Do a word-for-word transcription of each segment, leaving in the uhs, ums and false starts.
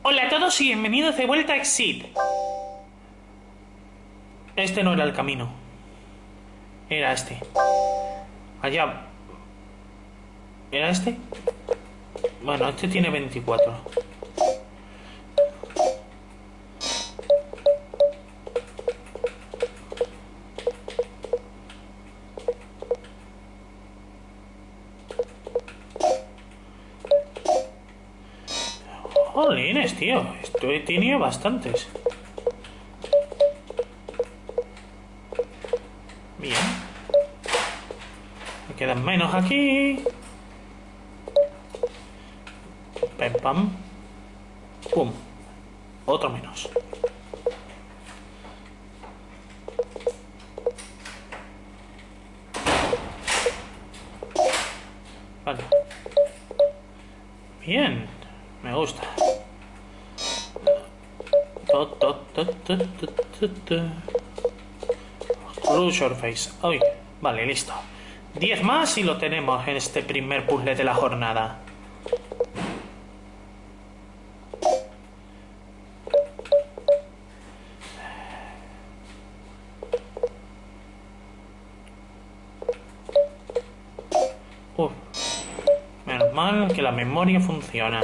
Hola a todos y bienvenidos de vuelta a Exit. Este no era el camino. Era este. Allá. ¿Era este? Bueno, este tiene veinticuatro. Jolines, tío. Esto he tenido bastantes. Bien. Me quedan menos aquí. Pem pam. Pum. Otro menos. Vale. Bien. Me gusta. Close your face. Uy, vale, listo. diez más y lo tenemos en este primer puzzle de la jornada. Uf. Menos mal que la memoria funciona.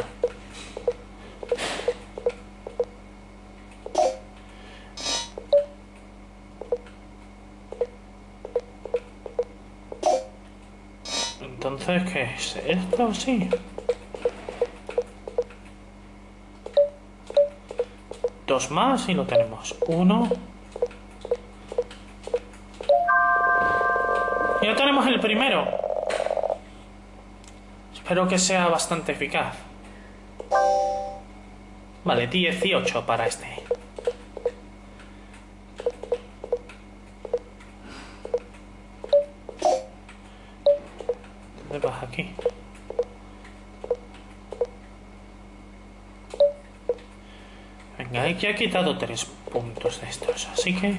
Entonces, ¿qué es? ¿Esto? Sí. Dos más y lo tenemos. Uno. Ya tenemos el primero. Espero que sea bastante eficaz. Vale, dieciocho para este. ¿Dónde vas aquí? Venga, aquí ha quitado tres puntos de estos, así que...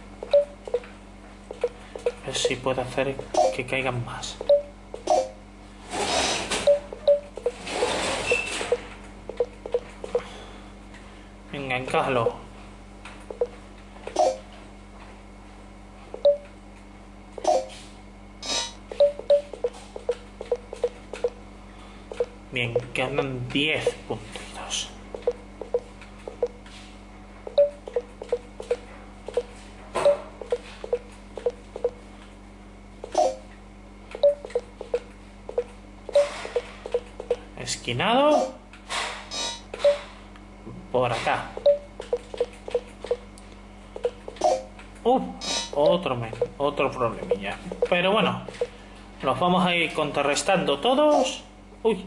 a ver si puedo hacer que caigan más. Venga, encájalo. Bien, quedan diez puntitos. Esquinado. Por acá. Uh, otro men, otro problemilla. Pero bueno, los vamos a ir contrarrestando todos. Uy.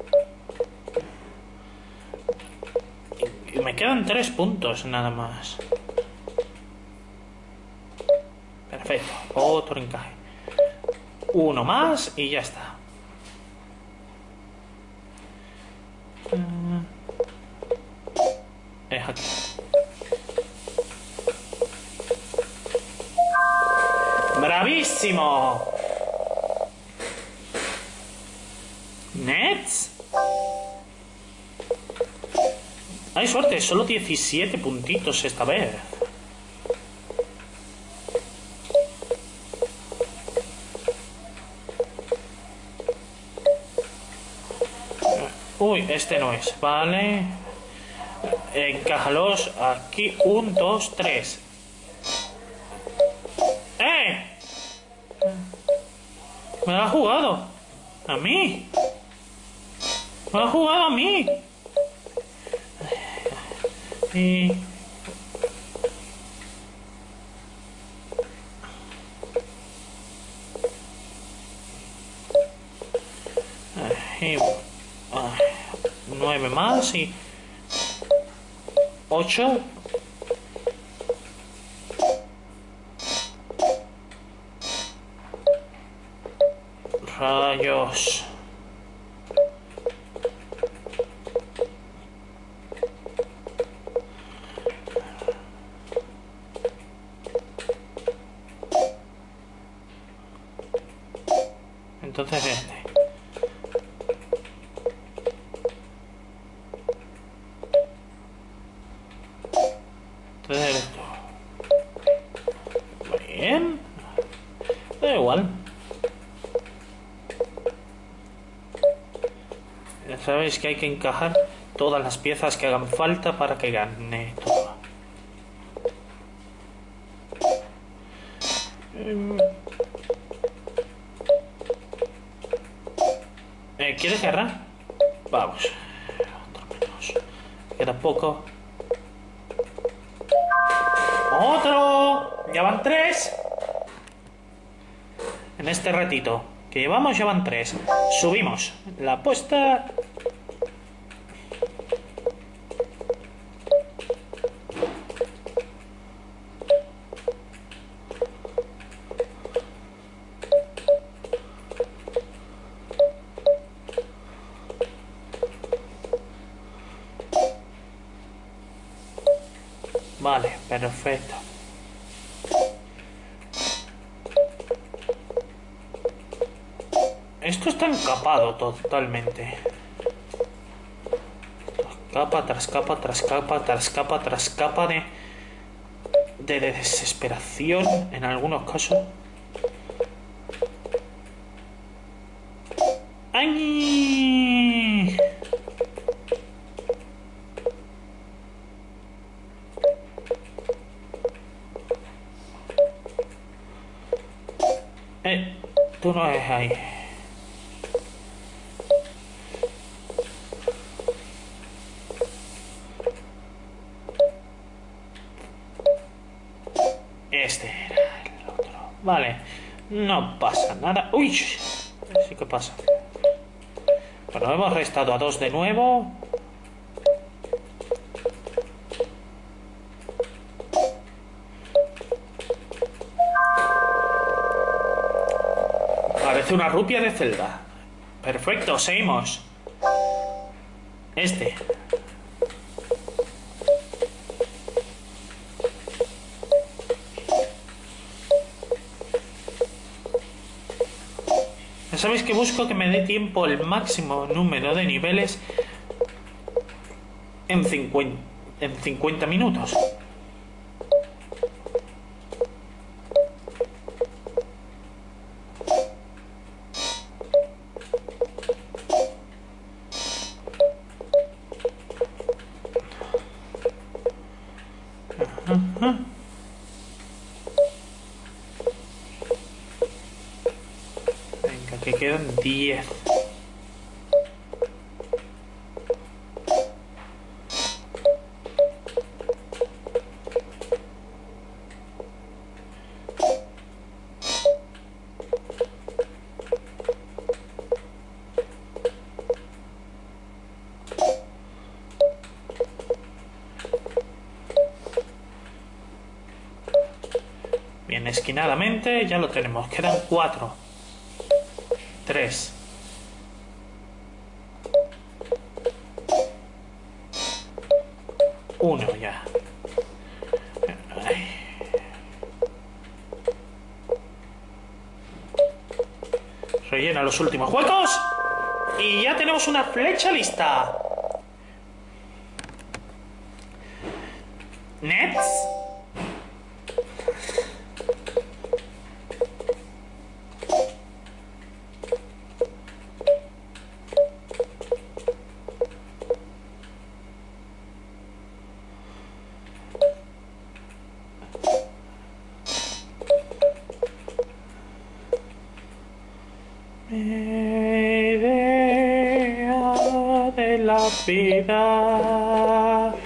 Y me quedan tres puntos nada más. Perfecto, otro encaje. Uno más y ya está. Es aquí. ¡Bravísimo! ¿Nets? Hay suerte, solo diecisiete puntitos esta vez. Uy, este no es, vale. Encájalos aquí. Un, dos, tres. ¡Eh! Me lo ha jugado. A mí. Me lo ha jugado a mí. Y... y... nueve más y... ocho. Rayos. Entonces este. Sabéis que hay que encajar todas las piezas que hagan falta para que gane todo. Eh, ¿Quieres guerra? Vamos. Otro menos. Queda poco. ¡Otro! Ya van tres. En este ratito que llevamos ya van tres. Subimos la apuesta. Vale, perfecto. Esto está encapado totalmente. Capa tras capa tras capa tras capa tras capa de, de desesperación en algunos casos. ¡Ay! Eh, tú no es ahí. Este era el otro. Vale, no pasa nada. Uy, sí que pasa. Bueno, hemos restado a dos de nuevo. Parece una rupia de Zelda. Perfecto, seguimos. Este. Ya sabéis que busco que me dé tiempo el máximo número de niveles en cincuenta, en cincuenta minutos. Ajá. Venga, que quedan diez. Bien, esquinadamente ya lo tenemos. Quedan cuatro. Tres. Uno ya. Ay. Rellena los últimos huecos. Y ya tenemos una flecha lista. Nets. Idea de la vida.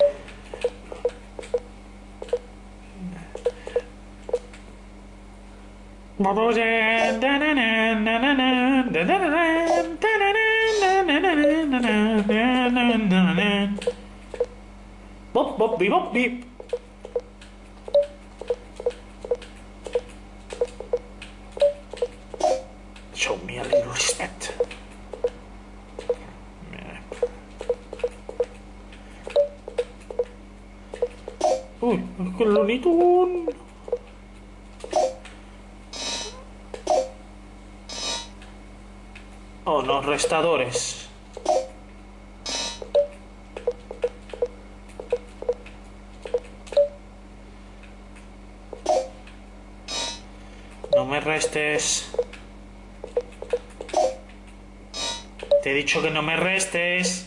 Bop, bop, bip, bop, bip. Show me a little respect. Uy, con Looney Tunes. Oh, los restadores. No me restes. Te he dicho que no me restes.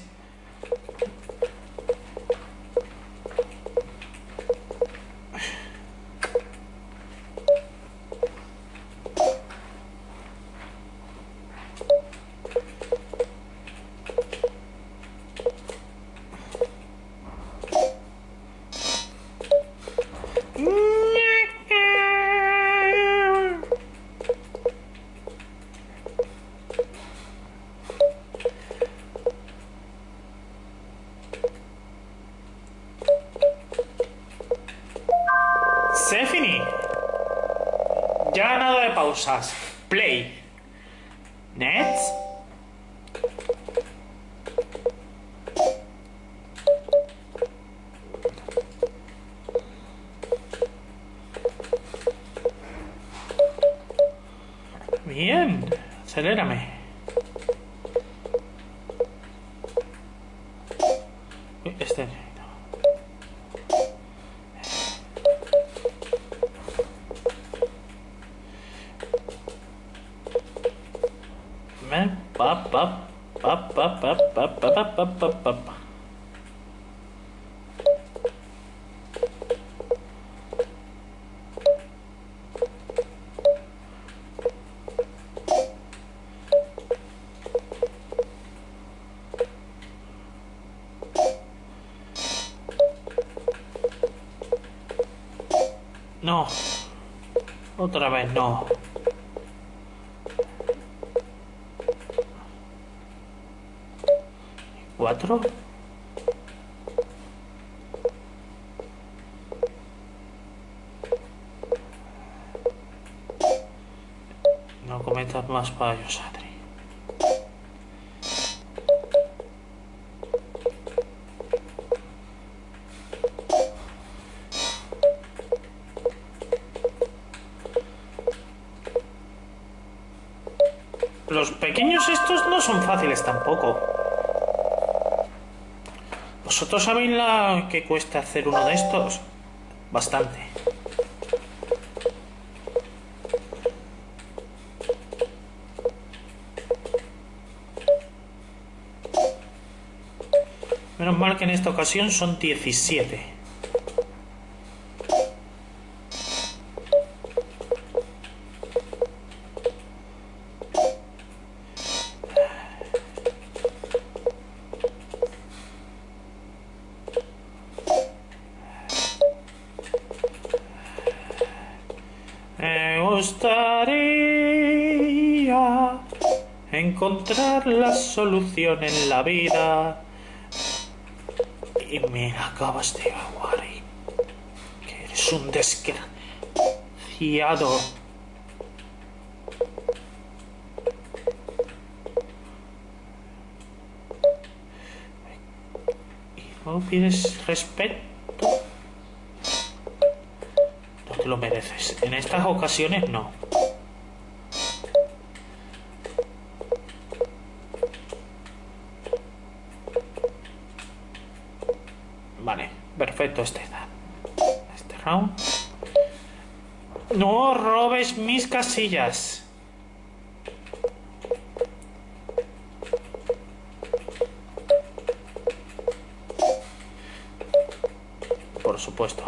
Se finí. Ya nada de pausas. Play. Next. Bien. Acelérame. Este. Pap, pap, pap, pap, pap, pap, pap, pap, pap, pap. No. Otra vez no. ¿Cuatro? No cometas más fallos, Adri. Los pequeños estos no son fáciles tampoco. ¿Vosotros sabéis la que cuesta hacer uno de estos? Bastante. Menos mal que en esta ocasión son diecisiete. Me gustaría encontrar la solución en la vida. Y me acabas de aguar, que eres un desgraciado. ¿Y no pides respeto? No te lo mereces. En estas ocasiones no. Vale, perfecto este, este round. No robes mis casillas. Por supuesto.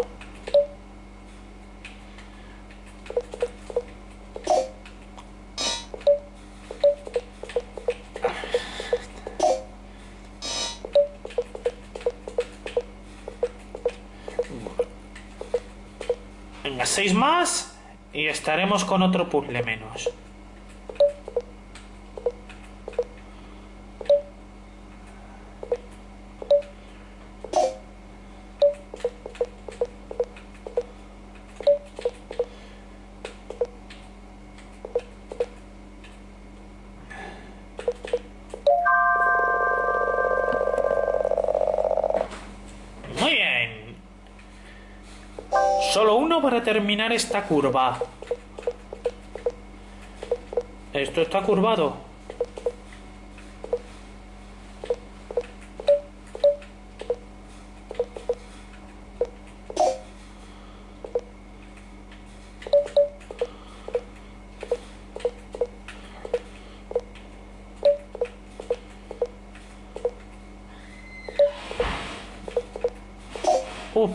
Venga, seis más y estaremos con otro puzzle menos. Muy bien. Solo uno para terminar esta curva. Esto está curvado. Uf.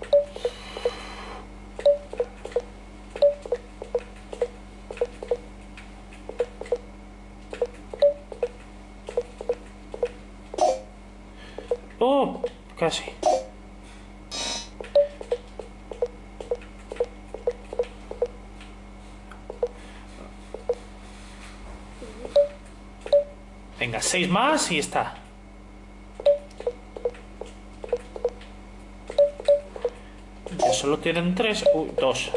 Oh, casi. Venga, seis más y está. Ya solo tienen tres. Uy, dos.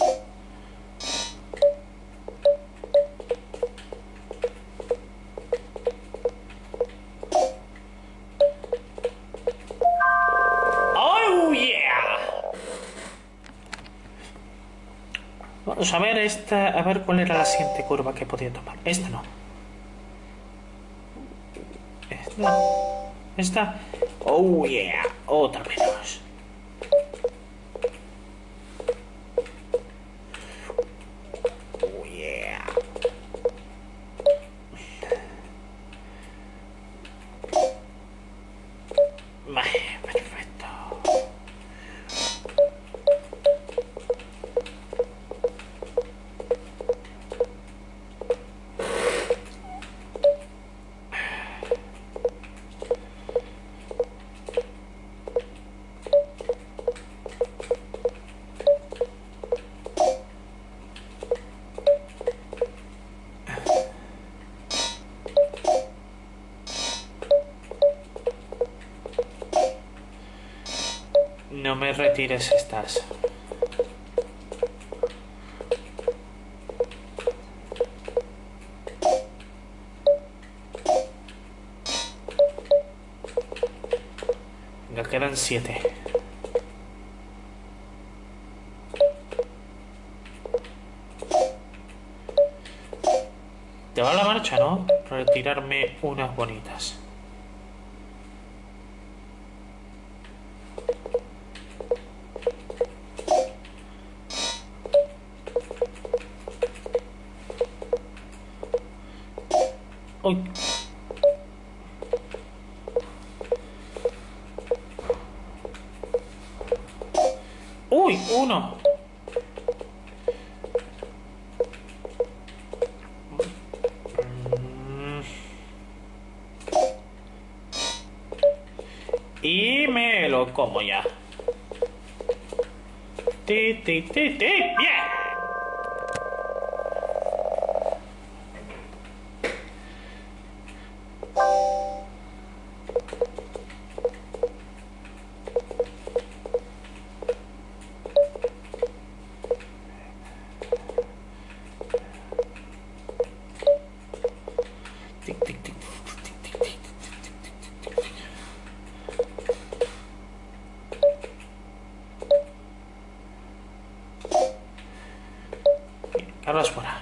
Oh, yeah. Vamos a ver esta, a ver cuál era la siguiente curva que podía tomar. Esta no. Esta. Esta. Oh, yeah. Otra menos. Oh, yeah. Vale, perfecto. No me retires estas. Venga, quedan siete. Te va la marcha, ¿no? Retirarme unas bonitas. Uy. Uy, uno. Y me lo como ya. Ti, ti, ti, ti. Bien. Tic, tic, tic. Carlos fuera.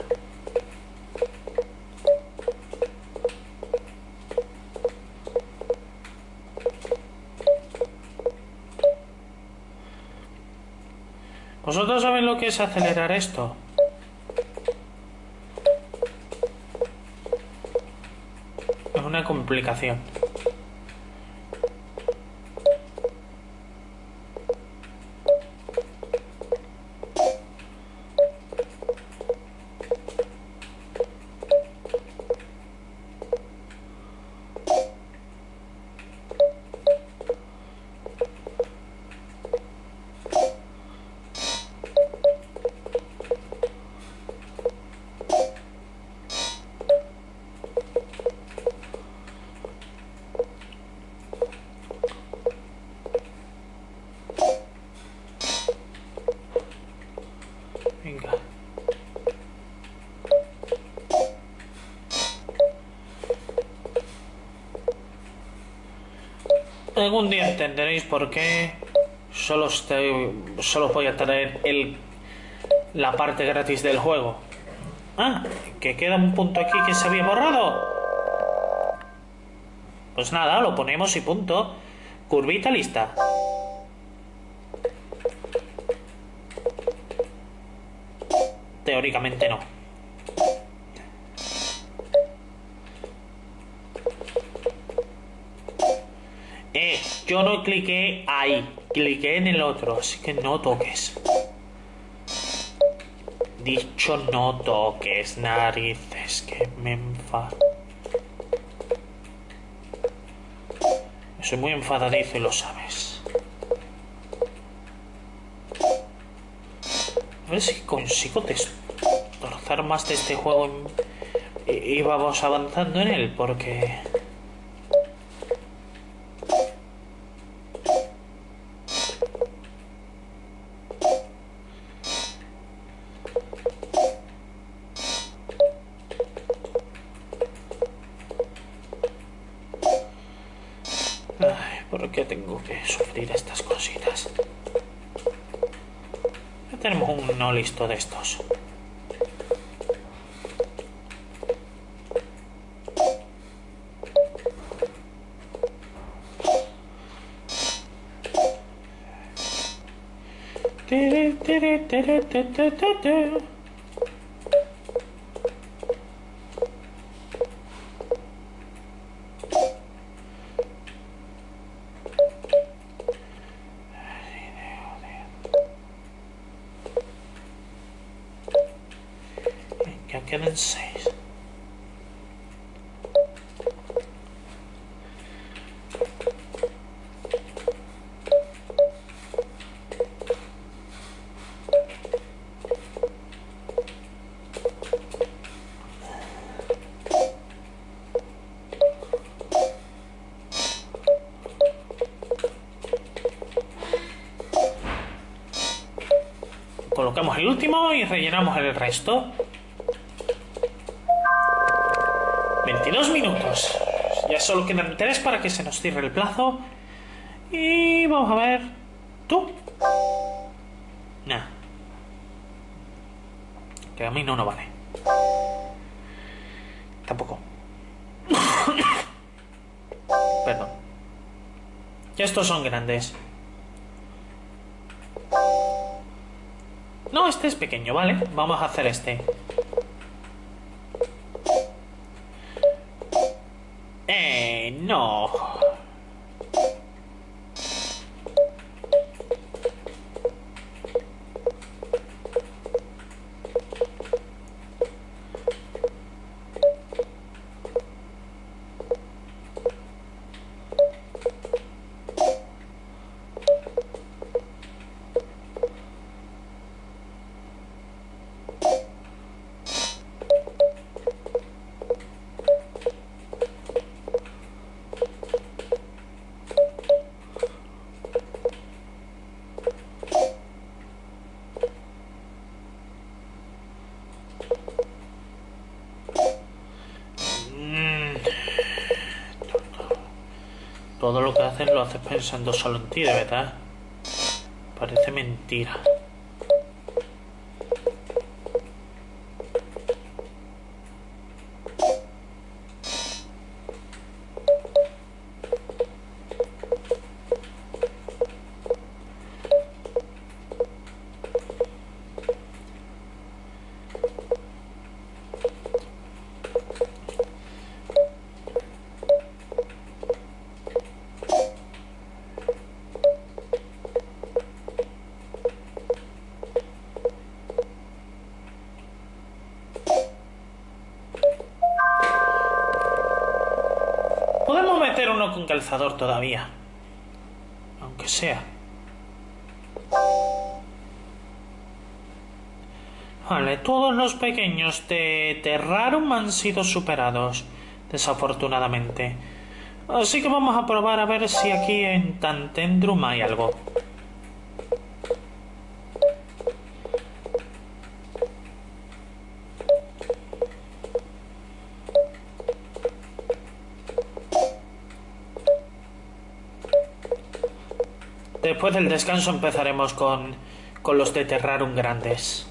¿Vosotros sabéis lo que es acelerar esto? Es una complicación. Venga. Algún día entenderéis por qué solo, estoy, solo voy a traer el, la parte gratis del juego. Ah, que queda un punto aquí que se había borrado. Pues nada, lo ponemos y punto. Curvita lista. Teóricamente no. Eh, yo no cliqué ahí. cliqué en el otro, así que no toques. Dicho no toques, narices, que me enfado. Soy muy enfadadizo y lo sabes. A ver si consigo destrozar más de este juego y, y vamos avanzando en él, porque... Ay, ¿por qué tengo que sufrir estas cositas? Ya tenemos un no listo de estos. Tere, tere, tere, tere, tere, tere. Ya quedan seis. Colocamos el último y rellenamos el resto. veintidós minutos. Ya solo quedan tres para que se nos cierre el plazo. Y vamos a ver. ¿Tú? Nah. Que a mí no, no vale. Tampoco. Perdón. Ya estos son grandes. No, este es pequeño, ¿vale? Vamos a hacer este. Eh, no. Todo lo que haces lo haces pensando solo en ti, de verdad. Parece mentira. Podemos meter uno con calzador todavía. Aunque sea. Vale, todos los pequeños de Terrarum han sido superados, desafortunadamente. Así que vamos a probar a ver si aquí en Tantendrum hay algo. Después del descanso empezaremos con, con los de Terrarum grandes.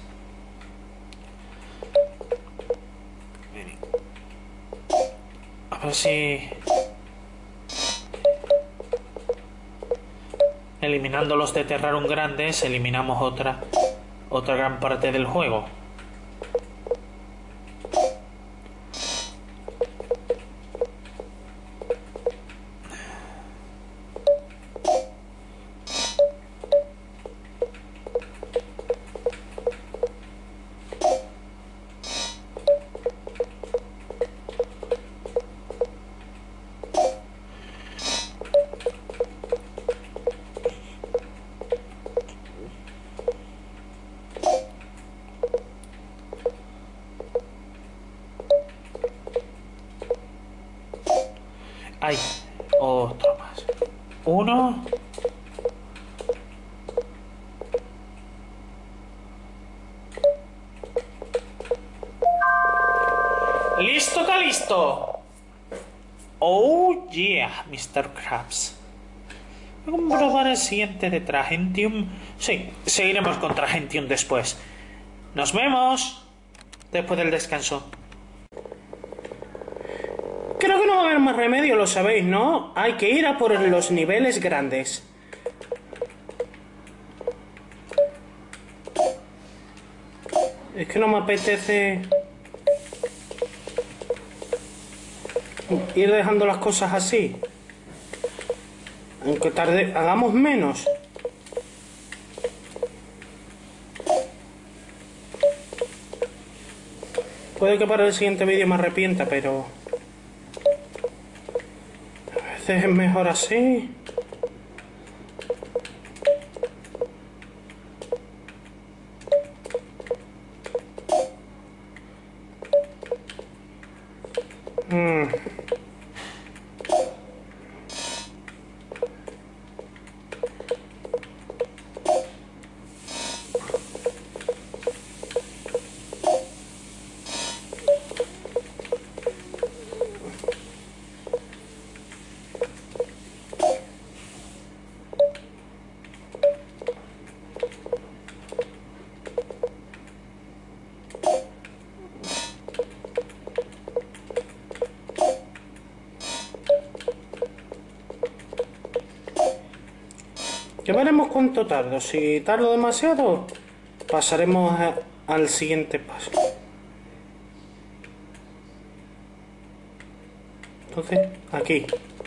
A ver si... eliminando los de Terrarum grandes, eliminamos otra, otra gran parte del juego. Ay, otro más. Uno. ¡Listo, Calisto! Oh, yeah, mister Krabs. Voy a comprobar el siguiente de Tragentium. Sí, seguiremos con Tragentium después. ¡Nos vemos! Después del descanso. Creo que no va a haber más remedio, lo sabéis, ¿no? Hay que ir a por los niveles grandes. Es que no me apetece ir dejando las cosas así. Aunque tarde, hagamos menos. Puede que para el siguiente vídeo me arrepienta, pero a veces es mejor así. Mm. Ya veremos cuánto tardo. Si tardo demasiado, pasaremos a, al siguiente paso. Entonces, aquí.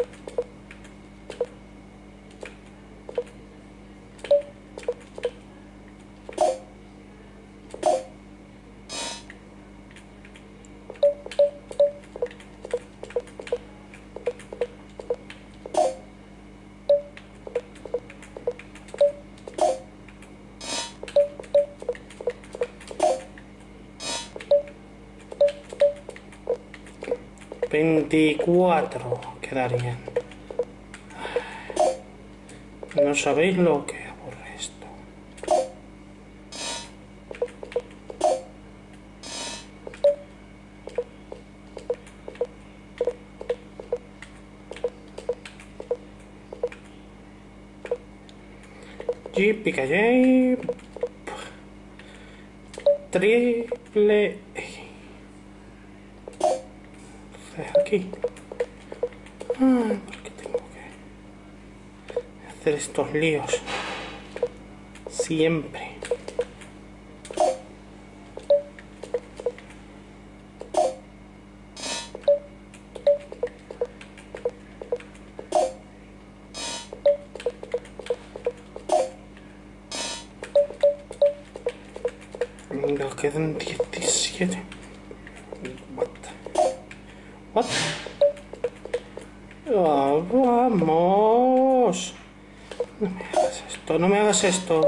veinticuatro quedarían. No sabéis lo que aburre esto. Yippee-ki-yay. Triple aquí. Ah, ¿por qué tengo que hacer estos líos? Siempre. Nos quedan diecisiete. What? What? Oh, vamos. No me hagas esto, no me hagas esto.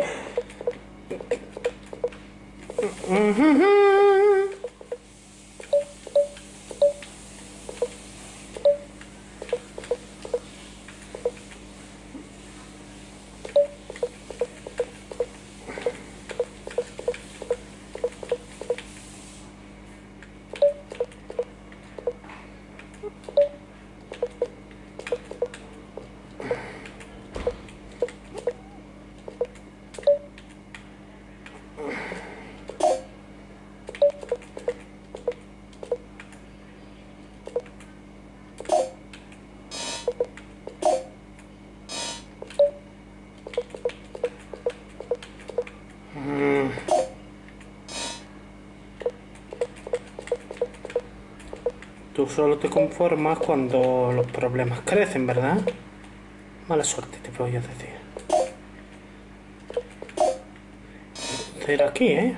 Tú solo te conformas cuando los problemas crecen, ¿verdad? Mala suerte, te voy a decir. Hacer aquí, ¿eh?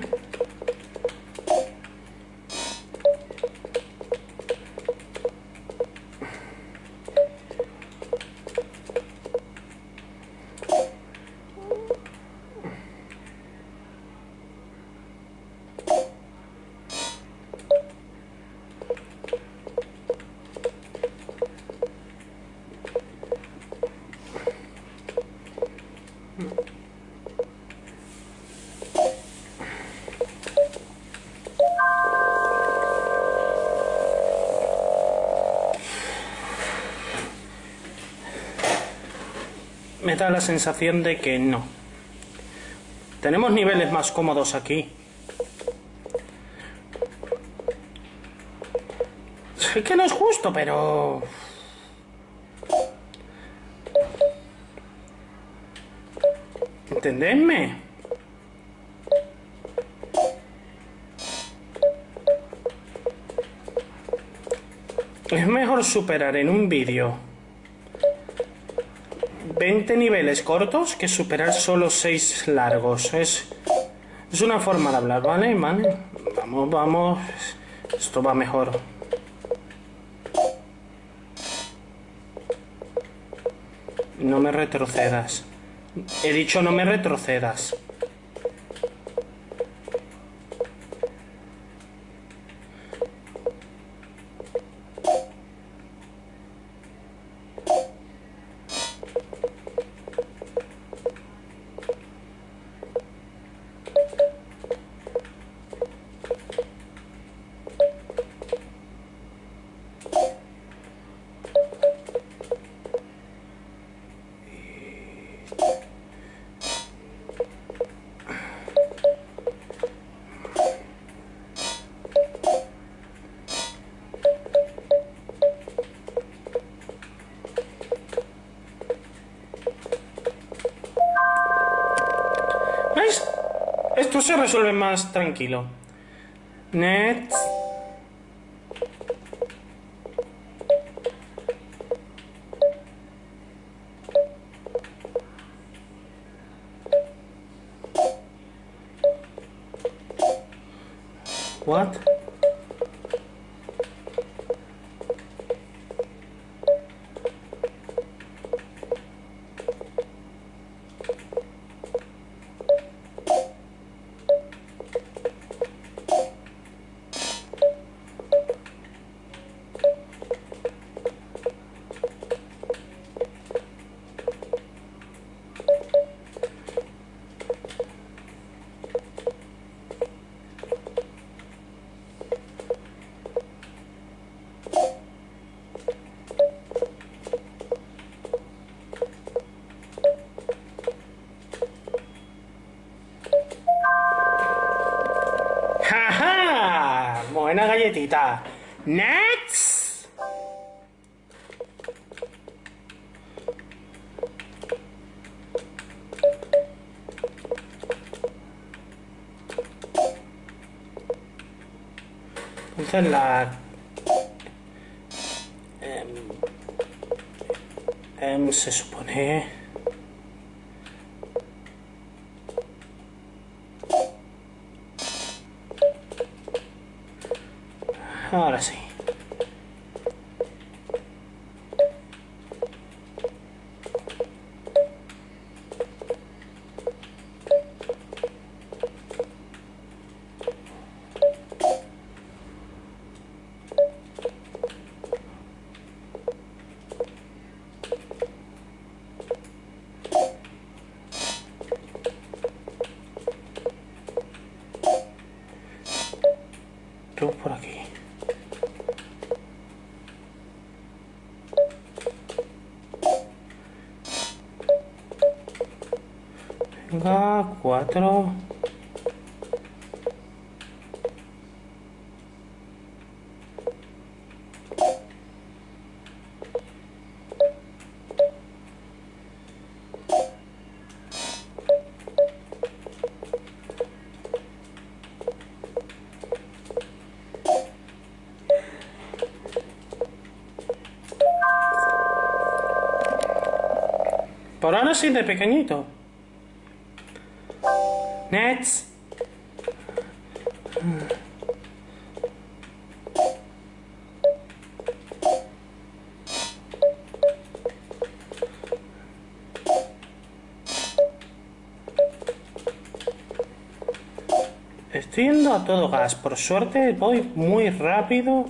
me da la sensación de que no. Tenemos niveles más cómodos aquí. Es que no es justo, pero... ¿entendedme? Es mejor superar en un vídeo veinte niveles cortos que superar solo seis largos. Es, es una forma de hablar, ¿vale? ¿Vale? Vamos, vamos. Esto va mejor. No me retrocedas. He dicho no me retrocedas. ¿Veis? Esto se resuelve más tranquilo. Next. What? ¡Ja! Buena galletita. Next. Entonces la... Em, em, se supone... Ahora sí. Tú por aquí. Venga, cuatro. Por ahora sí de pequeñito. Next. Estoy yendo a todo gas. Por suerte voy muy rápido.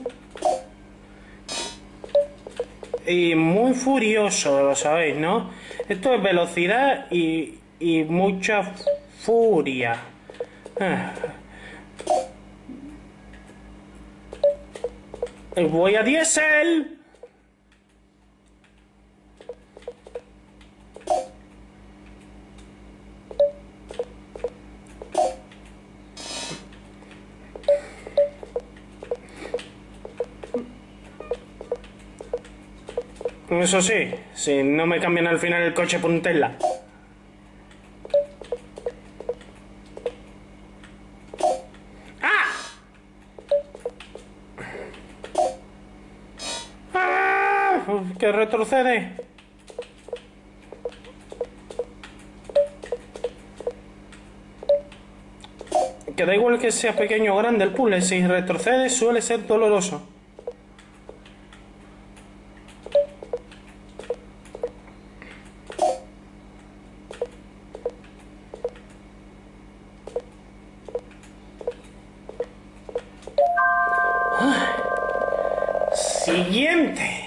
Y muy furioso, lo sabéis, ¿no? Esto es velocidad y, y mucha furia. Ah. Voy a diésel. Eso sí, si no me cambian al final el coche por un Tesla. ¡Ah! ¡Ah! Uf, que retrocede. Que da igual que sea pequeño o grande el puzzle, si retrocede suele ser doloroso. Siguiente.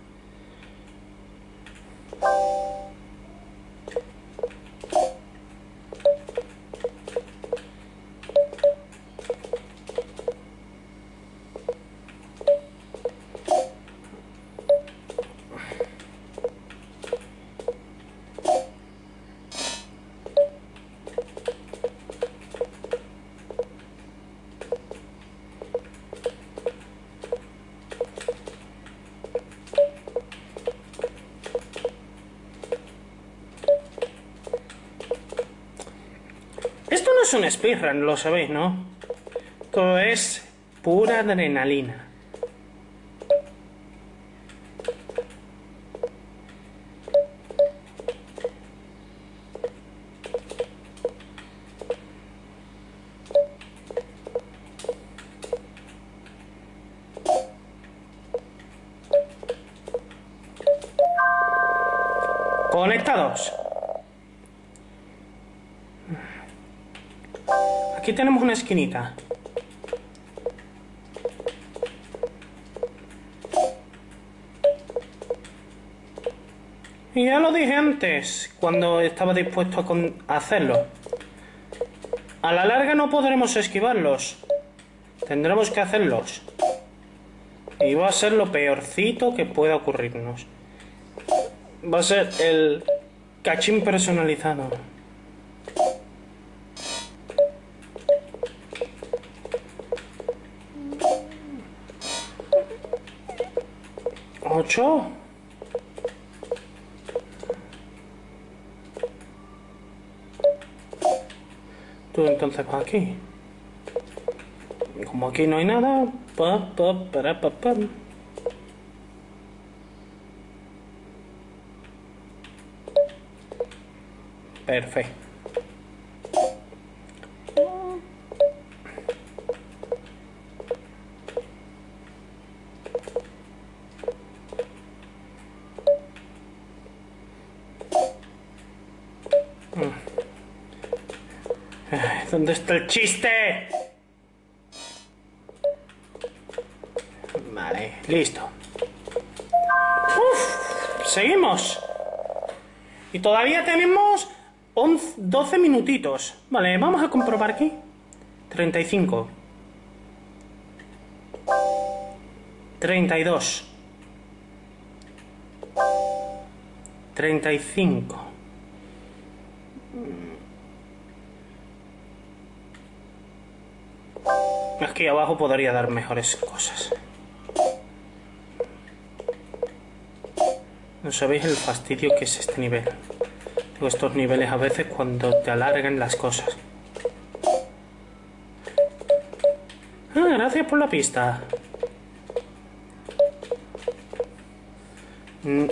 Esto no es un speedrun, lo sabéis, ¿no? Todo es pura adrenalina. Conectados. Aquí tenemos una esquinita. Y ya lo dije antes, cuando estaba dispuesto a, con a hacerlo. A la larga no podremos esquivarlos. Tendremos que hacerlos. Y va a ser lo peorcito que pueda ocurrirnos. Va a ser el cachín personalizado. ¿Ocho? Tú entonces vas aquí. Como aquí no hay nada. Pa, pa, para, pa, pa. Perfecto. ¿Dónde está el chiste? Vale, listo. Uf, seguimos. Y todavía tenemos once, doce minutitos. Vale, vamos a comprobar aquí. treinta y cinco. treinta y dos. treinta y cinco. Aquí abajo podría dar mejores cosas. No sabéis el fastidio que es este nivel. Digo, estos niveles a veces cuando te alargan las cosas. Ah, gracias por la pista. Mm.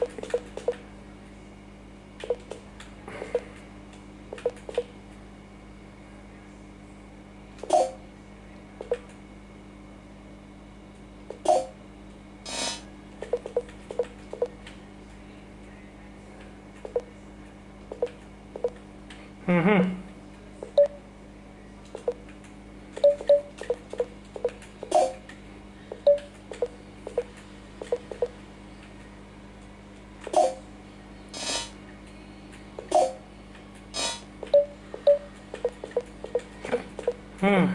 Uh-huh. Hmm.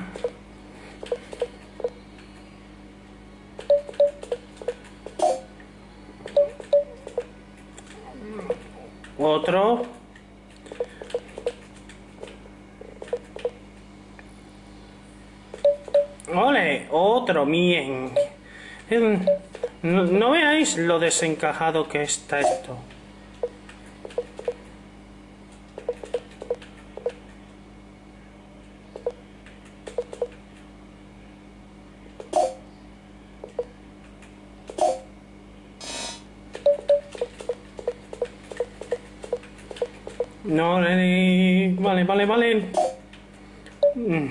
Otro. Ole, otro, bien. No, no veáis lo desencajado que está esto. No, eh, vale, vale, vale. Mm.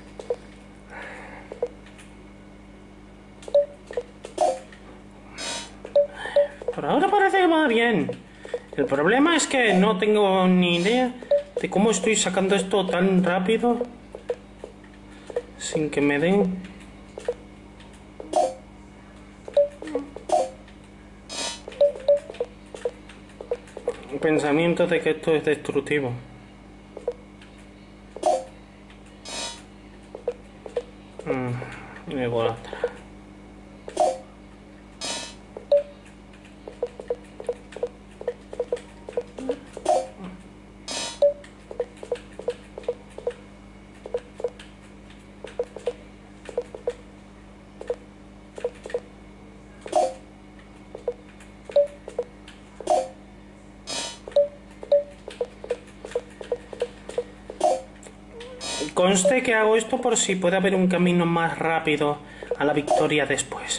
Por ahora parece que va bien. El problema es que no tengo ni idea de cómo estoy sacando esto tan rápido sin que me den pensamientos de que esto es destructivo. Mm, igual. Conste que hago esto por si puede haber un camino más rápido a la victoria después.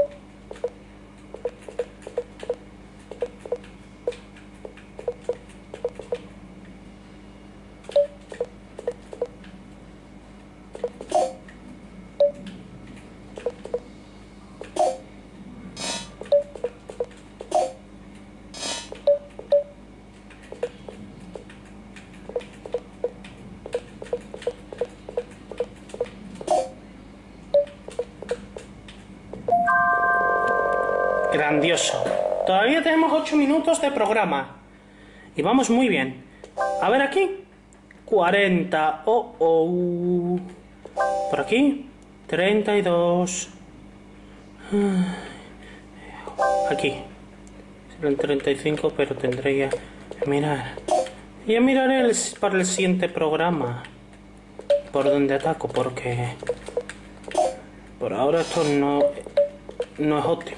Grandioso. Todavía tenemos ocho minutos de programa. Y vamos muy bien. A ver aquí. cuarenta. Oh, oh. Por aquí. treinta y dos. Aquí. Serán treinta y cinco, pero tendré que mirar. Ya miraré el, para el siguiente programa. Por donde ataco, porque por ahora esto no, no es óptimo.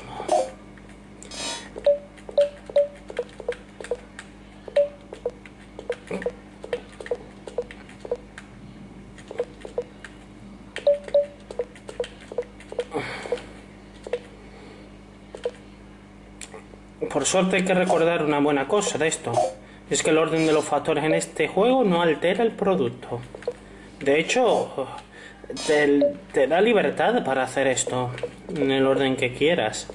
Por suerte hay que recordar una buena cosa de esto. Es que el orden de los factores en este juego no altera el producto. De hecho, te, te da libertad para hacer esto en el orden que quieras.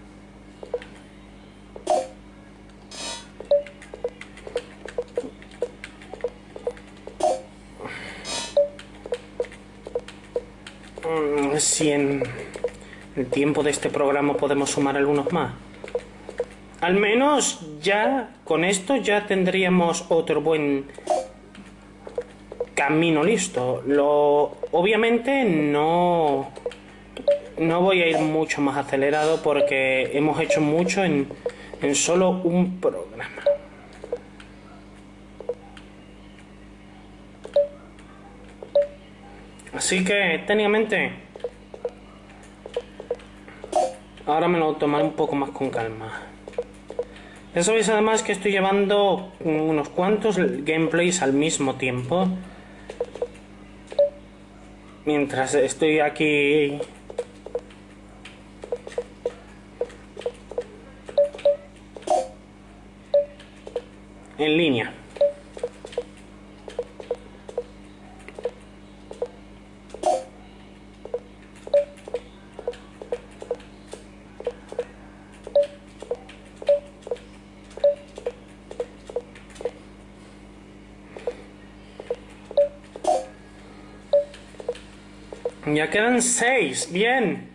Si en el tiempo de este programa podemos sumar algunos más. Al menos ya con esto ya tendríamos otro buen camino listo. Lo, obviamente no, no voy a ir mucho más acelerado porque hemos hecho mucho en, en solo un programa. Así que técnicamente ahora me lo tomaré un poco más con calma. Ya sabéis además que estoy llevando unos cuantos gameplays al mismo tiempo. Mientras estoy aquí en línea. Ya quedan seis, bien.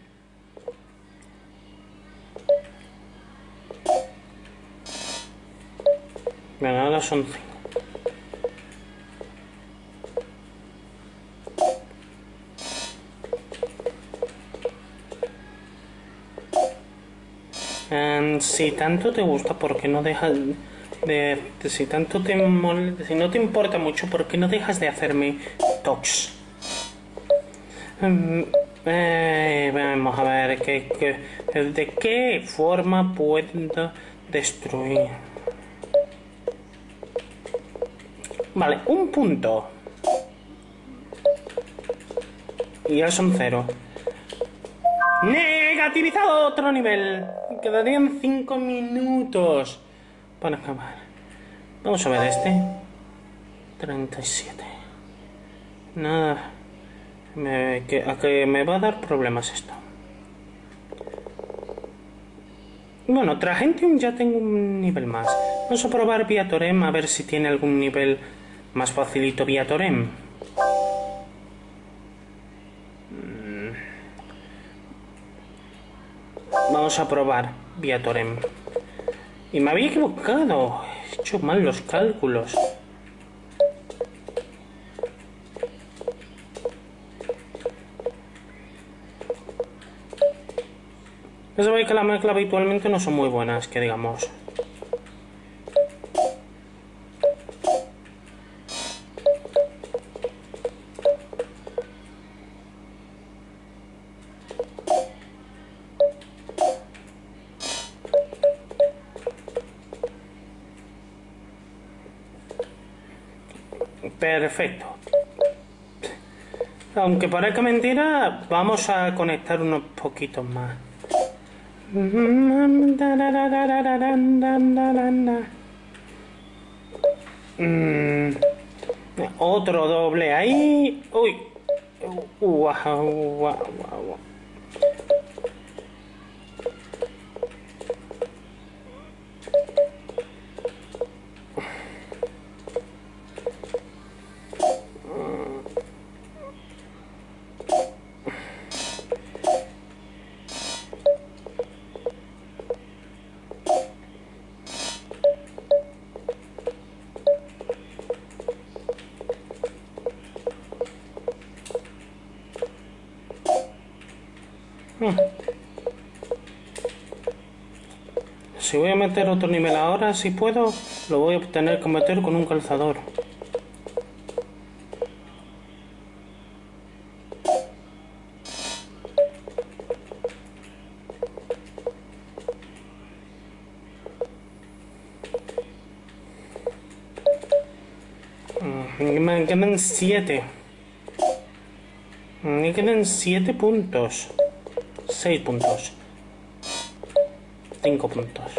Bueno, ahora son cinco. Um, si tanto te gusta, ¿por qué no dejas de, de si tanto te mol, si no te importa mucho, ¿por qué no dejas de hacerme talks? Um, Eh, vamos a ver, ¿qué, qué, ¿de qué forma puedo destruir? Vale, un punto. Y ya son cero. Negativizado otro nivel. Quedarían cinco minutos para acabar. Vamos a ver este. treinta y siete. Nada. Me, que, a que me va a dar problemas esto. Bueno, Tragentium ya tengo un nivel más. Vamos a probar Viatorem a ver si tiene algún nivel más facilito Viatorem. Vamos a probar Viatorem. Y me había equivocado. He hecho mal los cálculos. Ya sabéis que las mezclas habitualmente no son muy buenas, que digamos. Perfecto. Aunque parezca mentira, vamos a conectar unos poquitos más. Mm, otro doble ahí. Uy. Guau, guau, guau. Si voy a meter otro nivel ahora, si puedo, lo voy a tener que meter con un calzador. Me quedan siete. Me quedan siete puntos. Seis puntos. Cinco puntos.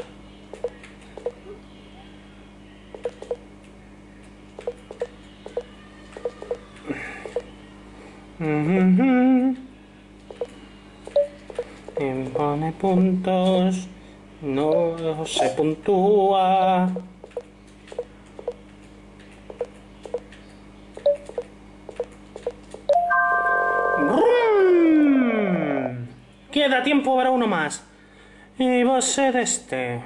Impone puntos. No se puntúa. Queda tiempo para uno más. Y va a ser este.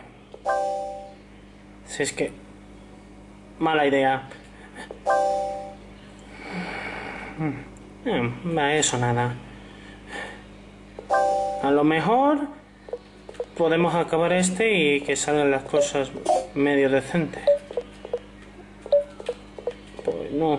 Si es que... Mala idea. Eh, eso nada. A lo mejor podemos acabar este y que salgan las cosas medio decentes. Pues no.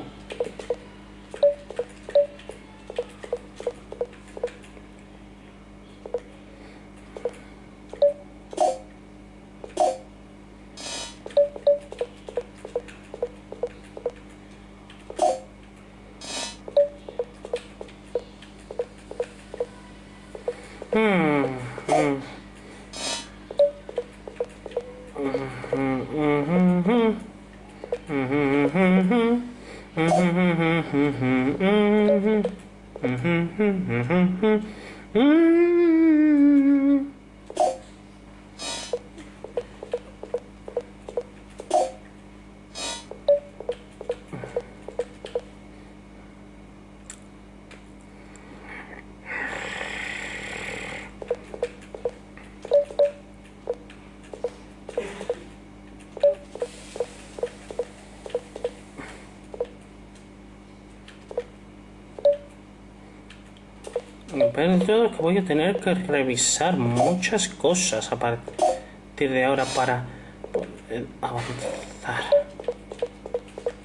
Pero de todo que voy a tener que revisar muchas cosas a partir de ahora para poder avanzar.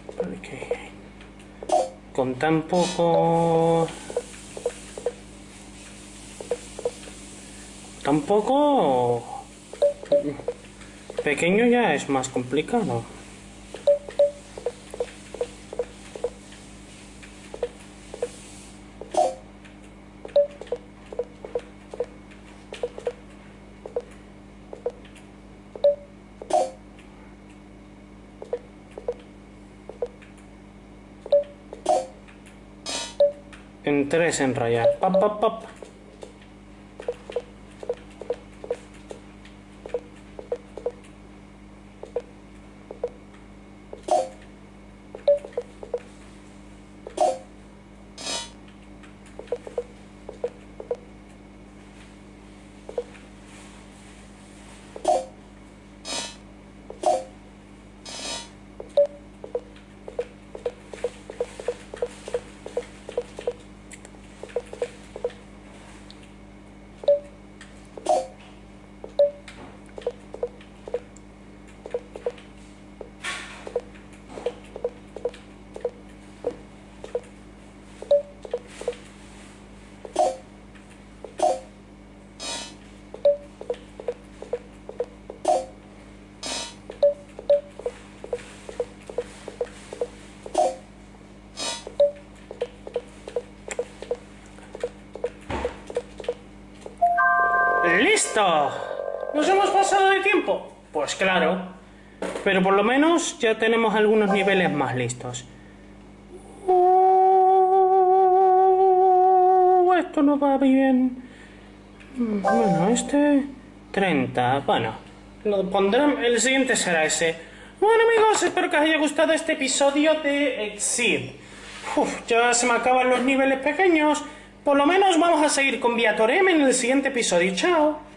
Porque con tan poco Tampoco... Pequeño ya es más complicado. En tres enrayar. Pap, pap, pap. ¡Listo! ¿Nos hemos pasado de tiempo? Pues claro. Pero por lo menos ya tenemos algunos niveles más listos. Uh, esto no va bien. Bueno, este... treinta. Bueno, lo pondré... El siguiente será ese. Bueno, amigos, espero que os haya gustado este episodio de Exceed. Uf, ya se me acaban los niveles pequeños. Por lo menos vamos a seguir con Viator M en el siguiente episodio. ¡Chao!